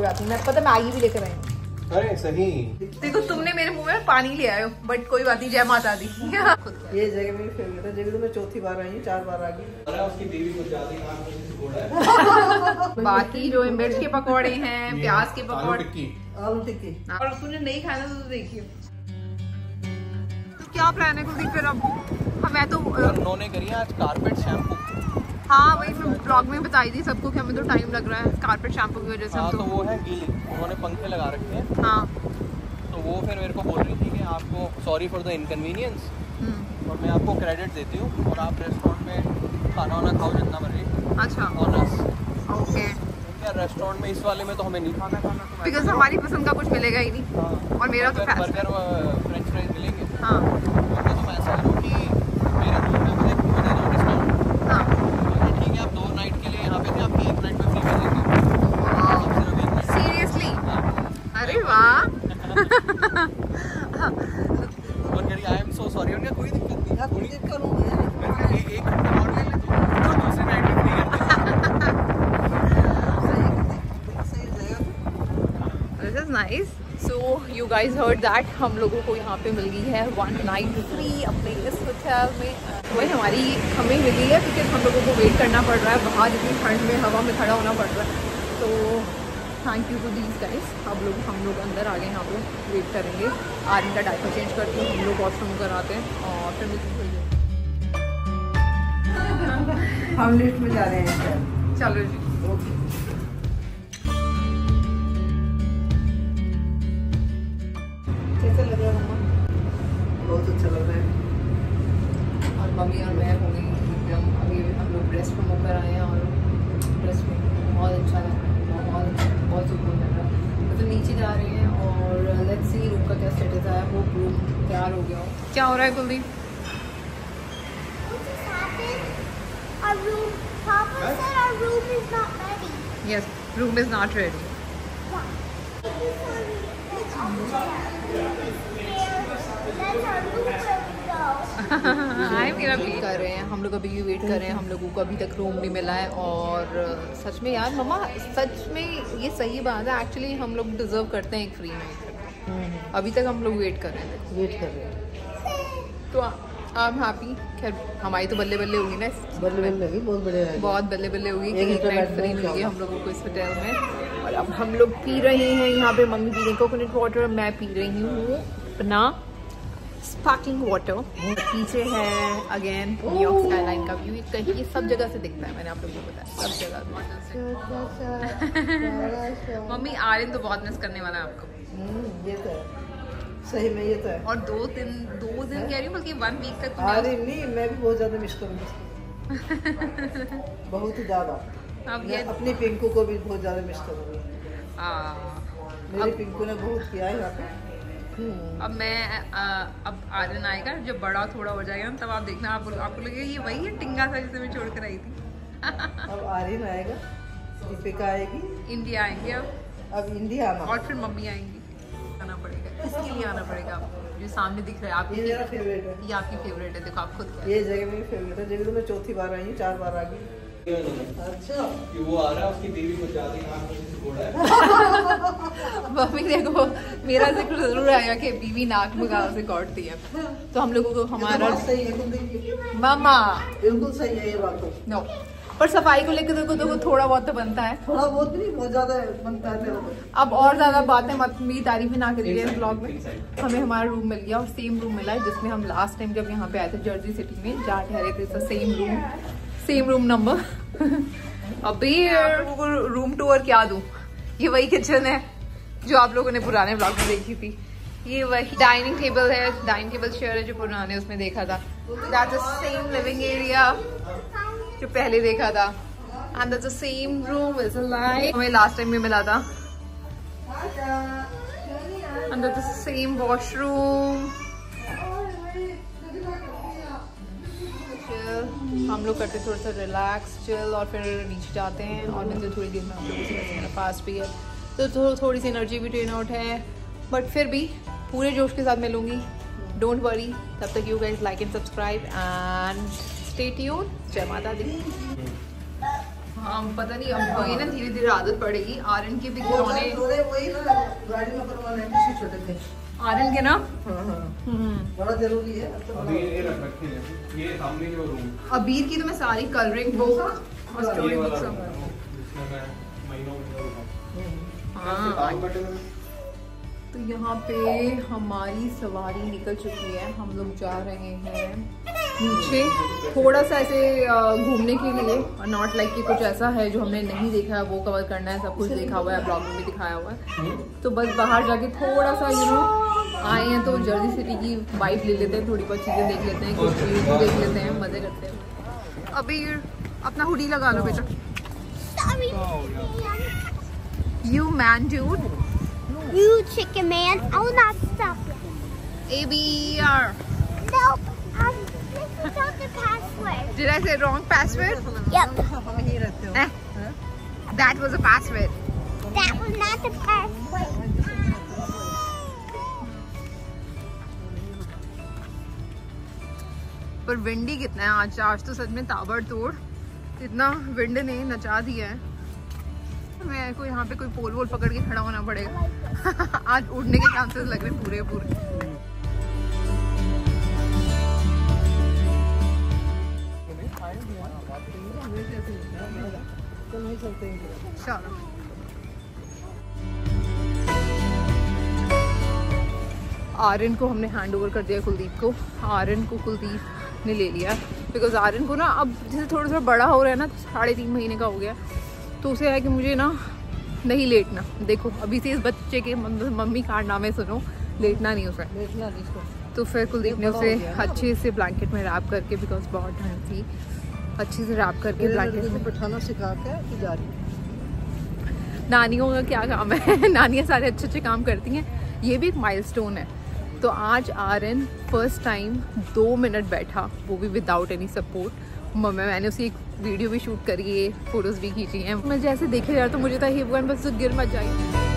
आती हूँ। मैं पता मैं आगे भी लेकर आई हूँ। अरे सही देखो तुमने मेरे मुंह में पानी ले आए हो, बट कोई बात नहीं, जय माता दी। ये जगह मेरी फेवरेट है। जगह तो मैं चौथी बार आई हूँ, 4 बार आ गई। उसकी देवी कुछ ज्यादा ही आंखों से सिकोड़ा है। बाकी जो मिर्च के पकौड़े हैं, प्याज के पकौड़े, आलू टिक्की, और तूने नहीं खाना तो देखिए। तो क्या प्लान है कुलदीप फिर अब? हमें तो उन्होंने करी है आज कारपेट शैम्पू। हाँ वही ब्लॉग में बताई थी सबको कि हमें तो टाइम लग रहा है कारपेट शैम्पू की वजह से। हाँ, तो वो है गीली, उन्होंने पंखे लगा रखे हैं। हाँ तो वो फिर मेरे को बोल रही थी कि आपको सॉरी फॉर द इनकन्वीनियंस, और मैं आपको क्रेडिट देती हूँ और आप रेस्टोरेंट में खाना वाना खाओ जितना मर्जी। अच्छा ऑनर्स ओके। यार रेस्टोरेंट में इस वाले में तो हमें नहीं खाना बिकॉज हमारी पसंद का कुछ मिलेगा ही नहीं। हाँ, और मेरा तो बर्गर फ्रेंच फ्राइज मिलेंगे। हाँ तो तुम ऐसा करो कि मेरे रूम में मुझे दो डिस्काउंट। हाँ ठीक है, आप 2 नाइट के लिए यहाँ पे थे, आपकी 1 नाइट में फ्री कर देंगे। सीरियसली? अरे वाह। और कह रही आई एम सो सॉरी, उनका कोई दिक्कत नहीं। यार कोई दिक्कत नहीं है। एक घंटा और ले ले तो दूसरी नाइट में फ्री कर देंगे। This is nice. So you guys heard that हम लोगों को यहाँ पे मिल गई है 1 नाइट फ्री अपने इस होटल में। वही हमें मिली है क्योंकि हम लोगों को वेट करना पड़ रहा है बाहर, इतनी ठंड में हवा में खड़ा होना पड़ रहा है। तो thank you to these guys. हम लोग अंदर आ गए, यहाँ पे वेट करेंगे। आर्यन का डायपर चेंज करके हम लोग वॉशरूम कराते हैं और फिर हम लिफ्ट में जा रहे हैं। चलो जी ओके। कैसा लग रहा है मम्मा? बहुत अच्छा लग रहा है। और मम्मी और मैं हो गई अभी हम लोग रेस्ट रूम होकर आए हैं और रेस्ट रूम बहुत अच्छा लग रहा है, बहुत सुकून लग रहा है। तो नीचे जा रहे हैं और लेट्स सी रूम का क्या स्टेटस है। वो रूम तैयार हो गया हो। क्या हो रहा है Kuldeep? Yes, room is not ready. मेरा वेट कर रहे हैं हम लोग, अभी भी वेट कर रहे हैं। हम लोगों को अभी तक रूम नहीं मिला है और सच में यार मम्मा, सच में ये सही बात है। एक्चुअली हम लोग डिजर्व करते हैं एक फ्री नाइट। अभी तक हम लोग वेट कर रहे हैं। तो आप हैप्पी? खैर हमारी तो बल्ले बल्ले होगी ना, बल्ले लगी, बहुत बढ़िया है, बहुत बल्ले बल्ले होगी। एक नाइट फ्री मिल गई हम लोगों को इस होटल में। और अब हम लोग पी रहे हैं यहाँ पे, मम्मी पी रही कोकोनट वाटर, मैं पी रही हूँ अपना स्पार्कलिंग वाटर। पीछे है अगेन न्यूयॉर्क स्काईलाइन का व्यू। कहीं ये सब जगह से दिखता है, मैंने आप लोगों को बताया, सब जगह से। मम्मी आर्यन तो बहुत मिस करने वाला है आपको। ये तो है, सही में ये तो है। और 2 दिन कह रही हूँ, बल्कि 1 वीक तक। अरे नहीं, मैं भी बहुत ज्यादा मिस करूँगी, बहुत ही ज्यादा। अब मैं अपनी पिंकू को भी बहुत ज्यादा मिस करूँगी। मेरी पिंकू ने बहुत किया है यहाँ पे। अब आर्यन आएगा जब बड़ा थोड़ा हो जाएगा तब आप देखना, आपको लगेगा ये वही है टिंगा था जिसे मैं छोड़ कर आई थी। अब आर्यन आएगा, दीपिका आएगी, इंडिया आएंगे अब इंडिया आना, और फिर मम्मी आएंगी। आना पड़ेगा, इसके लिए आना पड़ेगा आपको। जो सामने दिख रहा है आपकी, ये मेरा फेवरेट है। ये आपकी फेवरेट है, देखो आप खुद क्या। ये जगह मेरी फेवरेट है। जगह तो मैं चौथी बार आई हूँ, 4 बार आ गई। अच्छा, कि वो आ रहा है, उसकी देवी कुछ ज्यादा ही आंखों से सिकोड़ा है। मम्मी देखो मेरा जिक्र जरूर आएगा कि बीवी नाक में गाल से काटती है। तो हम लोगों को हमारा सही है, मामा बिल्कुल सही है ये बात तो। नो, पर सफाई को लेकर देखो थोड़ा बहुत तो बनता है। थोड़ा बहुत नहीं, बहुत ज्यादा बनता है तेरा। अब और ज्यादा बातें मत, मेरी तारीफ ना करिए इस ब्लॉग में। हमें हमारा रूम मिल गया और सेम रूम मिला है जिसमें हम लास्ट टाइम जब यहाँ पे आए थे जर्सी सिटी में, जहाँ ठहरे थे। Same room number. अभी रूम टूर क्या दूं, ये वही किचन है जो आप लोगों ने पुराने ब्लॉग में देखी थी। ये वही डाइनिंग टेबल है, डाइनिंग टेबल चेयर है जो पुराने उसमें देखा था। That's the same living area जो पहले देखा था। And that's the same room is like हमें लास्ट टाइम में मिला था। And that's the same washroom. हम लोग करते थोड़ा सा रिलैक्स चिल और फिर नीचे जाते हैं और मिलते थोड़ी देर में हम लोगों से। मेरा फास्ट भी है तो थोड़ी सी एनर्जी भी ट्रेन आउट है, बट फिर भी पूरे जोश के साथ मिलूंगी। डोंट वरी, तब तक you guys like and subscribe and stay tuned. जय माता दी। हाँ पता नहीं, अब वही ना धीरे धीरे आदत पड़ेगी। आर्यन के भी खिलौने वही ना गाड़ी में परमानेंट से छोटे थे आर्यन के ना। बड़ा जरूरी है। अभी ये रख रखे हैं, ये सामने जो रूम, अबीर की तो मैं सारी कलरिंग बुक और स्टोरी बुक सब। जिसमें मैं महीनों हाँ तो यहाँ पे हमारी सवारी निकल चुकी है। हम लोग जा रहे हैं नीचे थोड़ा सा ऐसे घूमने के लिए, और नॉट लाइक कि कुछ ऐसा है जो हमने नहीं देखा है वो कवर करना है। सब कुछ देखा हुआ है, ब्लॉग में भी दिखाया हुआ है। तो बस बाहर जाके थोड़ा सा आए हैं तो जर्सी सिटी की वाइब ले लेते हैं, थोड़ी बहुत चीज़ें देख लेते हैं, कुछ व्यूज देख लेते हैं, मजे करते हैं। अभी अपना हुडी लगा लो बेटा। You man dude. You chicken man. I will not stop you. ABR. Nope. This is not the password. Did I say wrong password? Yep. हम यहीं रहते हो। That was a password. That was not the password. पर windy कितना है आज। आज तो सच में ताबड़तोड़ इतना विंड ने नचा दिया है। मैं को यहाँ पे कोई पोल वोल पकड़ के खड़ा होना पड़ेगा। आज उड़ने के चांसेस लग रहे पूरे पूरे। चलो आर्यन को हमने हैंड ओवर कर दिया कुलदीप को। आर्यन को कुलदीप ने ले लिया बिकॉज आर्यन को ना अब जैसे थोड़ा थोड़ा बड़ा हो रहा है ना, 3.5 महीने का हो गया, तो उसे है कि मुझे ना नहीं लेटना। देखो अभी से इस बच्चे के मम्मी कारनामे सुनो, लेटना नहीं उसे। लेटना नहीं। तो फिर कुलदीप ने उसे अच्छे से ब्लैंकेट में रैप करके, बिकॉज बहुत ठंड थी, अच्छे से रैप करके ब्लैंकेट में बैठाना सिखा के जा रही। नानियों का क्या काम है, नानियाँ सारे अच्छे अच्छे काम करती हैं। ये भी एक माइलस्टोन है। तो आज आर्यन फर्स्ट टाइम 2 मिनट बैठा, वो भी विदाउट एनी सपोर्ट। मैंने उसे एक वीडियो भी शूट करी है, फोटोज भी खींची हैं। मैं जैसे देखे यार तो मुझे था हे भगवान बस गिर मत जाए।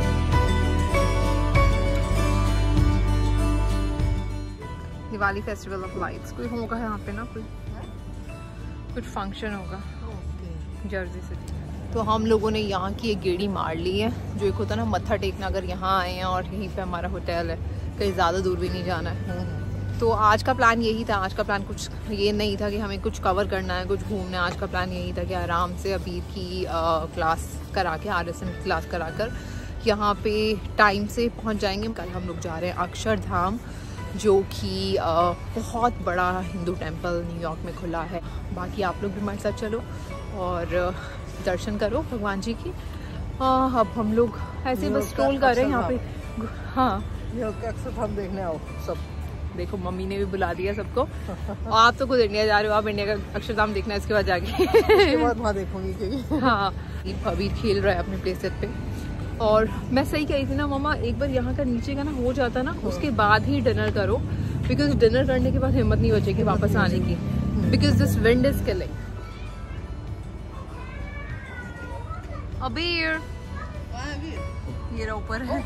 दिवाली फेस्टिवल ऑफ लाइट्स कोई होगा यहाँ पे ना, कोई कुछ फंक्शन होगा जर्सी सिटी। तो हम लोगों ने यहाँ की एक गेड़ी मार ली है, जो एक होता है ना मत्था टेकना। अगर यहाँ आए हैं और यहीं पे हमारा होटल है, कहीं ज़्यादा दूर भी नहीं जाना है। तो आज का प्लान यही था। आज का प्लान कुछ ये नहीं था कि हमें कुछ कवर करना है, कुछ घूमना है। आज का प्लान यही था कि आराम से अबीर की क्लास करा के, RSM की क्लास करा कर यहाँ पे टाइम से पहुँच जाएंगे। कल हम लोग जा रहे हैं अक्षरधाम, जो कि बहुत बड़ा हिंदू टेम्पल न्यूयॉर्क में खुला है। बाकी आप लोग भी हमारे साथ चलो और दर्शन करो भगवान जी की। अब हम लोग ऐसे बस स्ट्रोल कर रहे हैं यहाँ पे। हाँ अक्षरधाम देखने आओ सब। देखो मम्मी ने भी बुला दिया सबको। और आप तो खुद इंडिया जा रहे हो, आप इंडिया का अक्षरधाम देखना है इसके बाद जाके। इसके बाद वहाँ देखूंगी क्योंकि हाँ अभी खेल रहा है अपने प्ले सेट पे। और मैं सही कही थी ना मम्मा, एक बार यहाँ का नीचे का ना हो जाता ना, उसके बाद ही डिनर करो, बिकॉज डिनर करने के बाद हिम्मत नहीं बचेगी वापस आने की, because this wind is killing. अभी ये रहा ऊपर है।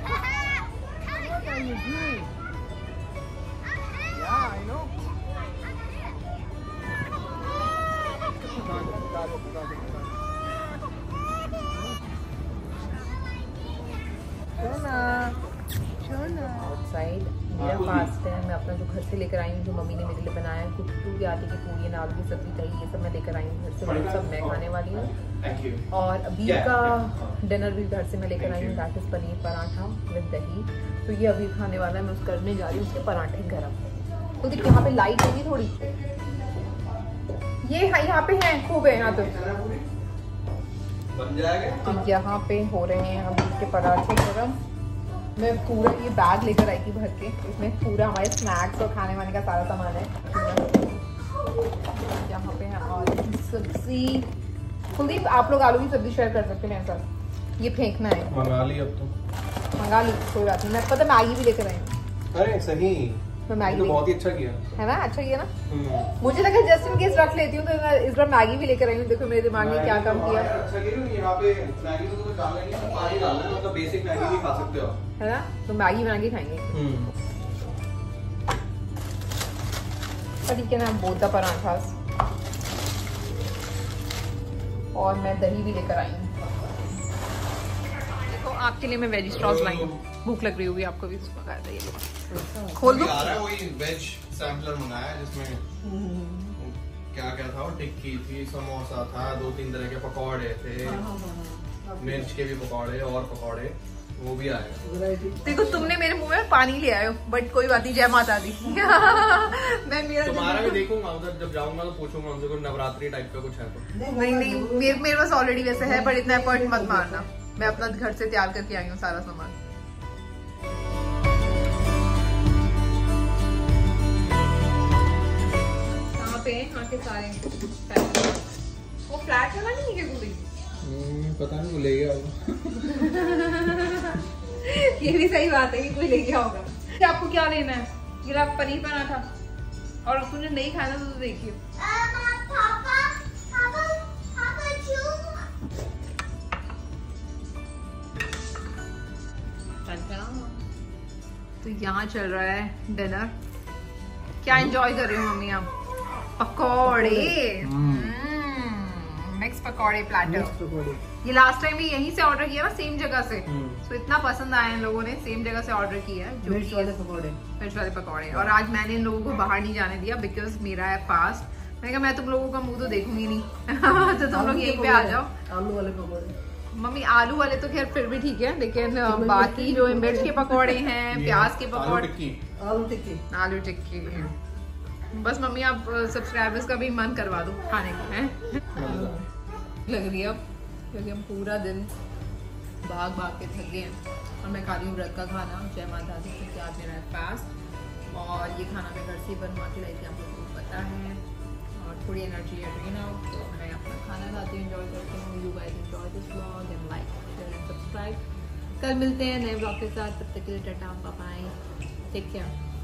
आउटसाइड मेरा फास्ट है। मैं अपना जो घर से लेकर आई हूँ, जो मम्मी ने मेरे लिए बनाया है, कुट्टू आटे की पूरी, नाल की सब्जी, दही, ये सब मैं लेकर आई हूँ घर से। वो सब मैं खाने वाली हूँ। और अबीर का डिनर भी घर से मैं लेकर आई हूँ, that is paneer paratha with dahi. तो ये अबीर खाने वाला है, मैं उसको करने जा रही हूँ उसके पराठे गरम। तो देख यहाँ पे लाइट होगी थोड़ी, ये यहाँ पे है खूब है यहाँ तो। तो यहाँ पे हो रहे हैं अबीर के पराठे गरम। मैं पूरा ये बैग लेकर आई थी भर के, इसमें पूरा हमारे स्नैक्स और खाने वाने का सारा सामान है। यहाँ पे है आलू की सब्जी। कुलदीप आप लोग आलू की सब्जी शेयर कर सकते हैं मेरे साथ, ये फेंकना है। मंगा ली अब तो, मंगा ली कोई बात नहीं। मैं पता मैगी भी लेकर आई हूँ। अरे सही, मैं मैगी तो बहुत ही अच्छा किया है ना, अच्छा किया ना। मुझे लगा जस्ट इन केस रख लेती हूँ, तो मैं इस बार मैगी भी लेकर आई हूँ। देखो मेरे दिमाग में क्या काम किया। अच्छा किया। यहाँ पे मैगी तो कुछ डालना नहीं है, पानी डालना है, मतलब बेसिक मैगी भी खा सकते हो, है ना। तो मैगी बना के खाएंगे। ठीक है ना, बोथ द पराठास। और मैं दही भी लेकर आई हूँ। देखो आपके लिए मैं वेजी स्ट्रॉस लाई हूँ, भूख लग रही होगी आपको भी। मंगाया था ये, खोल दो। वही वेज सैम्पलर मंगाया जिसमें क्या क्या था, टिक्की थी, समोसा था, 2-3 तरह के पकौड़े थे, मिर्च के भी पकौड़े और पकौड़े वो भी आए। देखो तुमने मेरे मुंह में पानी ले आयो, बट कोई बात नहीं, जय माता दी। मैं मेरा तुम्हारा भी देखूंगा उधर जब जाऊंगा तो पूछूंगा उनसे कोई नवरात्रि टाइप का कुछ है तो। नहीं मेरे पास ऑलरेडी वैसे है, पर इतना एफर्ट मत मारना, मैं अपना घर से तैयार करके आई हूँ सारा सामान। यहाँ के सारे वो फ्लैट वाला नहीं है पूरी, पता नहीं वो ले गया ये भी सही बात है कि कोई ले गया होगा। आपको क्या लेना है? ये आप पनीर बना था और तुमने नहीं खाना तो देखिए। तो यहाँ चल रहा है डिनर। क्या एंजॉय कर रही हो मम्मी आप? पकौड़े, मिक्स पकौड़े प्लेटर। ये लास्ट टाइम भी यहीं से ऑर्डर किया ना, सेम जगह से, तो इतना पसंद आया इन लोगों ने, सेम जगह से ऑर्डर किया है। मिर्च वाले पकौड़े, मिर्च वाले पकौड़े। और आज मैंने इन लोगों को बाहर नहीं जाने दिया बिकॉज मेरा है फास्ट। मैंने कहा मैं तुम लोगों का मुंह तो देखूंगी नहीं तो तुम लोग यहीं पे आ जाओ। आलू वाले पकौड़े मम्मी, आलू वाले तो खैर फिर भी ठीक है, लेकिन बाकी जो मिर्च के पकौड़े हैं, प्याज के पकौड़े, आलू टिक्की, बस मम्मी आप सब्सक्राइबर्स का भी मन करवा दो खाने का है। लग रही है अब, क्योंकि हम पूरा दिन भाग के थक गए हैं और मैं खा रही हूँ व्रत का खाना, जय माता दी, क्योंकि आज मेरा फास्ट। और ये खाना मैं घर से बनवा के लाई थी, आप लोगों को पता है। और थोड़ी एनर्जी है ड्रेन आउट, तो मैं अपना खाना खाती हूँ, एंजॉय करती हूँ। You guys enjoy this vlog and like share and subscribe. कल मिलते हैं नए व्लॉग के साथ, तब तक के लिए tata, bye bye, take care.